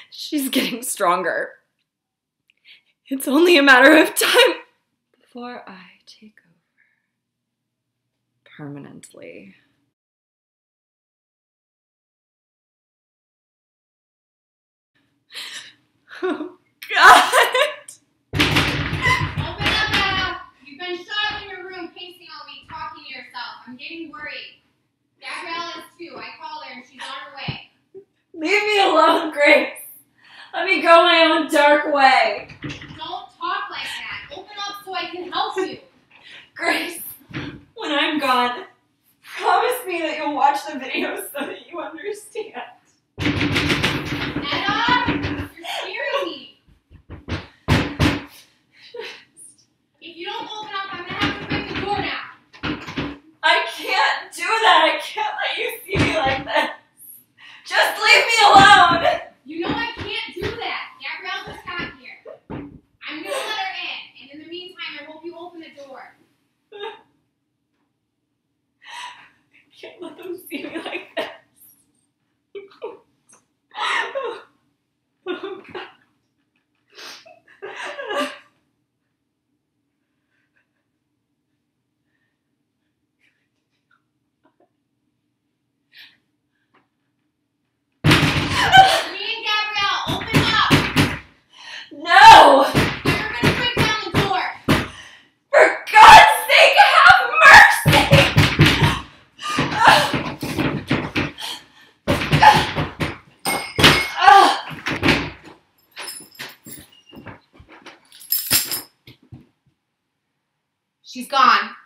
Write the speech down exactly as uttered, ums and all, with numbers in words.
She's getting stronger. It's only a matter of time before I take over permanently. Oh, God! Open up, Etta! You've been shut up in your room pacing all week, talking to yourself. I'm getting worried. Gabrielle is too. I called her and she's on her way. Leave me alone, Grace. Let me go my own dark way. Don't talk like that. Open up so I can help you. Grace, when I'm gone, promise me that you'll watch the videos so that you understand. Etta! You're scaring me. If you don't open up, I'm gonna have to break the door now. I can't do that. I can't let you see me like this. Just leave me alone. You know I can't do that. Gabrielle just got here. I'm gonna let her in, and in the meantime, I hope you open the door. I can't let them see me like this. Oh, God. Me and Gabrielle, open up! No! You're gonna break down the door. For God's sake, have mercy! She's gone.